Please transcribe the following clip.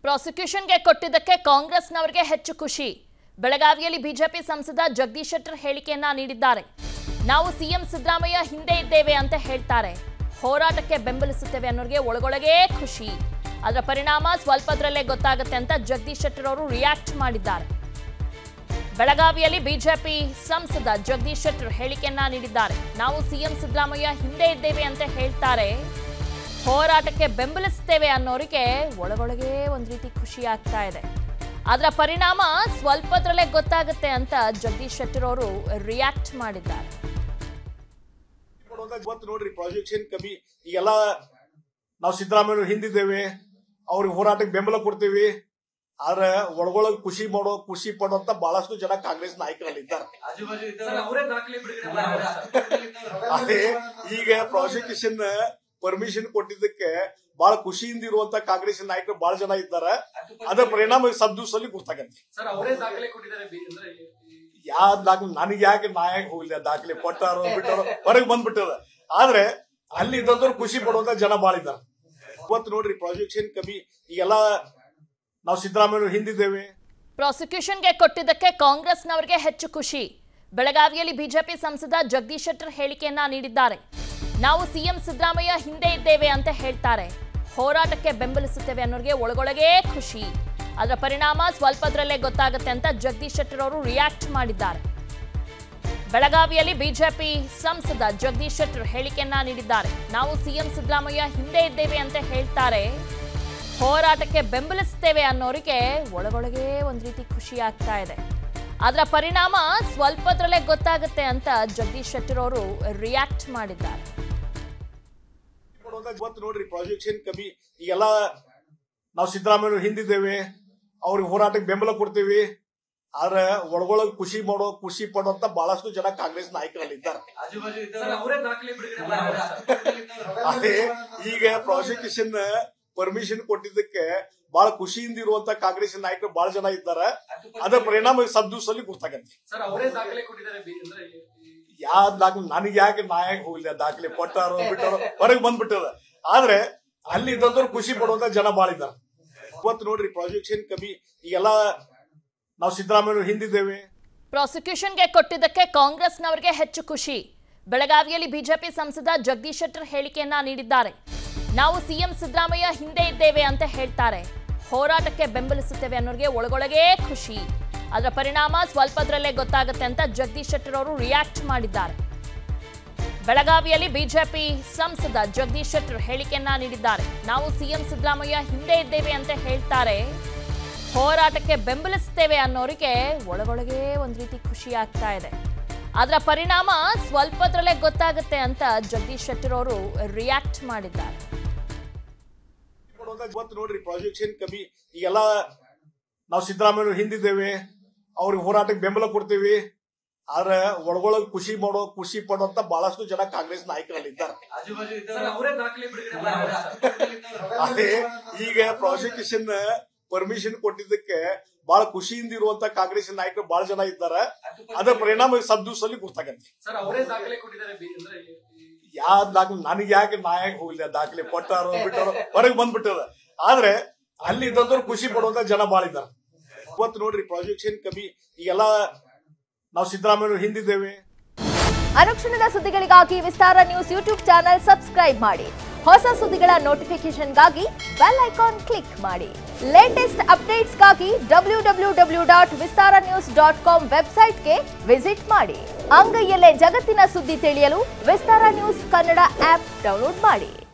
ಪ್ರಾಸಿಕ್ಯೂಷನ್ಗೆ ಕೊಟ್ಟಿದ್ದಕ್ಕೆ ಕಾಂಗ್ರೆಸ್ನವರಿಗೆ ಹೆಚ್ಚು ಖುಷಿ. ಬೆಳಗಾವಿಯಲ್ಲಿ ಬಿಜೆಪಿ ಸಂಸದ ಜಗದೀಶ್ ಶೆಟ್ಟರ್ ಹೇಳಿಕೆಯನ್ನ ನೀಡಿದ್ದಾರೆ. ನಾವು ಸಿಎಂ ಸಿದ್ದರಾಮಯ್ಯ ಹಿಂದೆ ಇದ್ದೇವೆ ಅಂತ ಹೇಳ್ತಾರೆ. ಹೋರಾಟಕ್ಕೆ ಬೆಂಬಲಿಸುತ್ತೇವೆ ಅನ್ನೋರಿಗೆ ಒಳಗೊಳಗೇ ಖುಷಿ. ಅದರ ಪರಿಣಾಮ ಸ್ವಲ್ಪದರಲ್ಲೇ ಗೊತ್ತಾಗುತ್ತೆ ಅಂತ ಜಗದೀಶ್ ಶೆಟ್ಟರ್ ಅವರು ರಿಯಾಕ್ಟ್ ಮಾಡಿದ್ದಾರೆ. ಬೆಳಗಾವಿಯಲ್ಲಿ ಬಿಜೆಪಿ ಸಂಸದ ಜಗದೀಶ್ ಶೆಟ್ಟರ್ ಹೇಳಿಕೆಯನ್ನ ನೀಡಿದ್ದಾರೆ. ನಾವು ಸಿಎಂ ಸಿದ್ದರಾಮಯ್ಯ ಹಿಂದೆ ಇದ್ದೇವೆ ಅಂತ ಹೇಳ್ತಾರೆ. ಹೋರಾಟಕ್ಕೆ ಬೆಂಬಲಿಸುತ್ತೇವೆ ಅನ್ನೋರಿಗೆ ಒಳಗೊಳಗೆ ಒಂದು ರೀತಿ ಖುಷಿ ಆಗ್ತಾ ಇದೆ. ಅದರ ಪರಿಣಾಮ ಸ್ವಲ್ಪದರಲ್ಲೇ ಗೊತ್ತಾಗುತ್ತೆ ಅಂತ ಜಗದೀಶ್ ಶೆಟ್ಟರ್ ಅವರು ರಿಯಾಕ್ಟ್ ಮಾಡಿದ್ದಾರೆ. ನೋಡ್ರಿ ಪ್ರಾಜೆಕ್ಷನ್ ಕಮ್ಮಿ ಈಗೆಲ್ಲ ನಾವು ಸಿದ್ದರಾಮಯ್ಯ ಹಿಂದಿದ್ದೇವೆ, ಅವ್ರಿಗೆ ಹೋರಾಟಕ್ಕೆ ಬೆಂಬಲ ಕೊಡ್ತೀವಿ. ಆದ್ರೆ ಒಳಗೊಳಗೆ ಖುಷಿ ಪಡುವಂತ ಬಹಳಷ್ಟು ಜನ ಕಾಂಗ್ರೆಸ್ ನಾಯಕರಲ್ಲಿದ್ದಾರೆ. ಅದೇ ಈಗ ಪ್ರಾಸಿಕ್ಯೂಷನ್ ಪರ್ಮಿಷನ್ ಕೊಟ್ಟಿದ್ದಕ್ಕೆ ಬಹಳ ಖುಷಿಯಿಂದ ಇರುವಂತ ಕಾಂಗ್ರೆಸ್ ನಾಯಕರು ಬಹಳ ಜನ ಇದ್ದಾರೆ. ಅದರ ಪರಿಣಾಮ ಸ್ವಲ್ಪ ದಿವಸದಲ್ಲಿ ಗೊತ್ತಾಗತ್ತೆ. ಯಾವ ದಾಖಲೆ ನನಗೆ ಯಾಕೆ ನಾಯಕ ಹೋಗ್ಲಿ, ದಾಖಲೆ ಕೊಟ್ಟಾರೋ ಬಿಟ್ಟಾರೋ ಹೊರಗೆ ಬಂದ್ಬಿಟ್ಟದ. ಆದ್ರೆ ಅಲ್ಲಿ ಇದ್ದಂತವ್ರು ಖುಷಿ ಪಡುವಂತ ಜನ ಬಹಳ ಇದ್ದಾರೆ. ಇವತ್ತು ನೋಡ್ರಿ ಪ್ರಾಜೆಕ್ಷನ್ ಕಮ್ಮಿ ಈಗೆಲ್ಲ ನಾವು ಸಿದ್ದರಾಮಯ್ಯ ಹಿಂದಿದ್ದೇವೆ. ಪ್ರಾಸಿಕ್ಯೂಷನ್ಗೆ ಕೊಟ್ಟಿದ್ದಕ್ಕೆ ಕಾಂಗ್ರೆಸ್ನವರಿಗೆ ಹೆಚ್ಚು ಖುಷಿ. ಬೆಳಗಾವಿಯಲ್ಲಿ ಬಿಜೆಪಿ ಸಂಸದ ಜಗದೀಶ್ ಶೆಟ್ಟರ್ ಹೇಳಿಕೆಯನ್ನ ನೀಡಿದ್ದಾರೆ. ನಾವು ಸಿಎಂ ಸಿದ್ದರಾಮಯ್ಯ ಹಿಂದೆ ಇದ್ದೇವೆ ಅಂತ ಹೇಳ್ತಾರೆ. ಹೋರಾಟಕ್ಕೆ ಬೆಂಬಲಿಸುತ್ತೇವೆ ಅನ್ನೋರಿಗೆ ಒಳಗೊಳಗೇ ಖುಷಿ. ಅದರ ಪರಿಣಾಮ ಸ್ವಲ್ಪದರಲ್ಲೇ ಗೊತ್ತಾಗುತ್ತೆ ಅಂತ ಜಗದೀಶ್ ಶೆಟ್ಟರ್ ಅವರು ರಿಯಾಕ್ಟ್ ಮಾಡಿದ್ದಾರೆ. ಬೆಳಗಾವಿಯಲ್ಲಿ ಬಿಜೆಪಿ ಸಂಸದ ಜಗದೀಶ್ ಶೆಟ್ಟರ್ ಹೇಳಿಕೆಯನ್ನ ನೀಡಿದ್ದಾರೆ. ನಾವು ಸಿಎಂ ಸಿದ್ದರಾಮಯ್ಯ ಹಿಂದೆ ಇದ್ದೇವೆ ಅಂತ ಹೇಳ್ತಾರೆ. ಹೋರಾಟಕ್ಕೆ ಬೆಂಬಲಿಸುತ್ತೇವೆ ಅನ್ನೋರಿಗೆ ಒಳಗೊಳಗೆ ಒಂದು ರೀತಿ ಖುಷಿ ಆಗ್ತಾ ಇದೆ. ಅದರ ಪರಿಣಾಮ ಸ್ವಲ್ಪದರಲ್ಲೇ ಗೊತ್ತಾಗುತ್ತೆ ಅಂತ ಜಗದೀಶ್ ಶೆಟ್ಟರ್ ಅವರು ರಿಯಾಕ್ಟ್ ಮಾಡಿದ್ದಾರೆ. ಇವತ್ತು ನೋಡ್ರಿ ಪ್ರಾಜೆಕ್ಷನ್ ಕಮ್ಮಿ ಈಗೆಲ್ಲ ನಾವು ಸಿದ್ದರಾಮಯ್ಯ ಹಿಂದಿದ್ದೇವೆ, ಅವ್ರಿಗೆ ಹೋರಾಟಕ್ಕೆ ಬೆಂಬಲ ಕೊಡ್ತೀವಿ. ಆದ್ರೆ ಒಳಗೊಳಗೆ ಖುಷಿ ಪಡುವಂತ ಬಹಳಷ್ಟು ಜನ ಕಾಂಗ್ರೆಸ್ ನಾಯಕರಲ್ಲಿದ್ದಾರೆ. ಅದೇ ಈಗ ಪ್ರಾಸಿಕ್ಯೂಷನ್ ಪರ್ಮಿಷನ್ ಕೊಟ್ಟಿದ್ದಕ್ಕೆ ಬಹಳ ಖುಷಿಯಿಂದ ಇರುವಂತ ಕಾಂಗ್ರೆಸ್ ನಾಯಕರು ಬಹಳ ಜನ ಇದ್ದಾರೆ. ಅದರ ಪರಿಣಾಮ ಸ್ವಲ್ಪ ದಿವಸದಲ್ಲಿ ಗೊತ್ತಾಗತ್ತೆ. ಯಾವ ದಾಖಲೆ ನನಗೆ ಯಾಕೆ ನಾಯಕ ಹೋಗ್ಲಿ, ದಾಖಲೆ ಕೊಟ್ಟಾರೋ ಬಿಟ್ಟಾರೋ ಹೊರಗೆ ಬಂದ್ಬಿಟ್ಟದ. ಆದ್ರೆ ಅಲ್ಲಿ ಇದ್ದಂತವ್ರು ಖುಷಿ ಪಡುವಂತ ಜನ ಬಹಳ ಇದ್ದಾರೆ. ಇವತ್ತು ನೋಡ್ರಿ ಪ್ರಾಜೆಕ್ಷನ್ ಕಮ್ಮಿ ಈಗೆಲ್ಲ ನಾವು ಸಿದ್ದರಾಮಯ್ಯ ಹಿಂದಿದ್ದೇವೆ. ಪ್ರಾಸಿಕ್ಯೂಷನ್ಗೆ ಕೊಟ್ಟಿದ್ದಕ್ಕೆ ಕಾಂಗ್ರೆಸ್ನವರಿಗೆ ಹೆಚ್ಚು ಖುಷಿ. ಬೆಳಗಾವಿಯಲ್ಲಿ ಬಿಜೆಪಿ ಸಂಸದ ಜಗದೀಶ್ ಶೆಟ್ಟರ್ ಹೇಳಿಕೆಯನ್ನ ನೀಡಿದ್ದಾರೆ. ನಾವು ಸಿಎಂ ಸಿದ್ದರಾಮಯ್ಯ ಹಿಂದೆ ಇದ್ದೇವೆ ಅಂತ ಹೇಳ್ತಾರೆ. ಹೋರಾಟಕ್ಕೆ ಬೆಂಬಲಿಸುತ್ತೇವೆ ಅನ್ನೋರಿಗೆ ಒಳಗೊಳಗೇ ಖುಷಿ. ಅದರ ಪರಿಣಾಮ ಸ್ವಲ್ಪದರಲ್ಲೇ ಗೊತ್ತಾಗುತ್ತೆ ಅಂತ ಜಗದೀಶ್ ಶೆಟ್ಟರ್ ಅವರು ರಿಯಾಕ್ಟ್ ಮಾಡಿದ್ದಾರೆ. ಬೆಳಗಾವಿಯಲ್ಲಿ ಬಿಜೆಪಿ ಸಂಸದ ಜಗದೀಶ್ ಶೆಟ್ಟರ್ ಹೇಳಿಕೆಯನ್ನ ನೀಡಿದ್ದಾರೆ. ನಾವು ಸಿಎಂ ಸಿದ್ದರಾಮಯ್ಯ ಹಿಂದೆ ಇದ್ದೇವೆ ಅಂತ ಹೇಳ್ತಾರೆ. ಹೋರಾಟಕ್ಕೆ ಬೆಂಬಲಿಸುತ್ತೇವೆ ಅನ್ನೋರಿಗೆ ಒಳಗೊಳಗೆ ಒಂದು ರೀತಿ ಖುಷಿ ಆಗ್ತಾ ಇದೆ. ಅದರ ಪರಿಣಾಮ ಸ್ವಲ್ಪದರಲ್ಲೇ ಗೊತ್ತಾಗುತ್ತೆ ಅಂತ ಜಗದೀಶ್ ಶೆಟ್ಟರ್ ಅವರು ರಿಯಾಕ್ಟ್ ಮಾಡಿದ್ದಾರೆ. ಇವತ್ತು ನೋಡ್ರಿ ಪ್ರಾಜೆಕ್ಷನ್ ಕಮ್ಮಿ ಈಗೆಲ್ಲ ನಾವು ಸಿದ್ದರಾಮಯ್ಯ ಹಿಂದಿದ್ದೇವೆ, ಅವ್ರಿಗೆ ಹೋರಾಟಕ್ಕೆ ಬೆಂಬಲ ಕೊಡ್ತೀವಿ. ಆದ್ರೆ ಒಳಗೊಳಗೆ ಖುಷಿ ಪಡುವಂತ ಬಹಳಷ್ಟು ಜನ ಕಾಂಗ್ರೆಸ್ ನಾಯಕರಲ್ಲಿದ್ದಾರೆ. ಅದೇ ಈಗ ಪ್ರಾಸಿಕ್ಯೂಷನ್ ಪರ್ಮಿಷನ್ ಕೊಟ್ಟಿದ್ದಕ್ಕೆ ಬಹಳ ಖುಷಿಯಿಂದ ಇರುವಂತ ಕಾಂಗ್ರೆಸ್ ನಾಯಕರು ಬಹಳ ಜನ ಇದ್ದಾರೆ. ಅದರ ಪರಿಣಾಮ ಸ್ವಲ್ಪ ದಿವಸದಲ್ಲಿ ಗೊತ್ತಾಗತ್ತೆ. ಯಾವ ದಾಖಲೆ ನನಗೆ ಯಾಕೆ ನಾಯಕ ಹೋಗ್ಲಿ, ದಾಖಲೆ ಕೊಟ್ಟಾರೋ ಬಿಟ್ಟಾರೋ ಹೊರಗೆ ಬಂದ್ಬಿಟ್ಟದ. ಆದ್ರೆ ಅಲ್ಲಿ ಇದ್ದಂತವ್ರು ಖುಷಿ ಪಡುವಂತ ಜನ ಬಹಳ ಇದ್ದಾರೆ. ಇವತ್ತು ನೋಡ್ರಿ ಪ್ರಾಜೆಕ್ಷನ್ ಕಮ್ಮಿ ಈಗೆಲ್ಲ ನಾವು ಸಿದ್ದರಾಮಯ್ಯ ಹಿಂದಿದ್ದೇವೆ. ಅನುಕ್ಷಣದ ಸುದ್ದಿಗಳಿಗಾಗಿ Vistara news YouTube channel subscribe ಮಾಡಿ. ಹೊಸ ಸುದ್ದಿಗಳ ನೋಟಿಫಿಕೇಶನ್ಗಾಗಿ ಬೆಲ್ ಐಕಾನ್ ಕ್ಲಿಕ್ ಮಾಡಿ. ಲೇಟೆಸ್ಟ್ ಅಪ್ಡೇಟ್ಸ್ಗಾಗಿ www.vistaranews.com ವೆಬ್ಸೈಟ್ಗೆ ವಿಸಿಟ್ ಮಾಡಿ. ಅಂಗೈಯಲ್ಲೇ ಜಗತ್ತಿನ ಸುದ್ದಿ ತಿಳಿಯಲು Vistara news Kannada app download ಮಾಡಿ.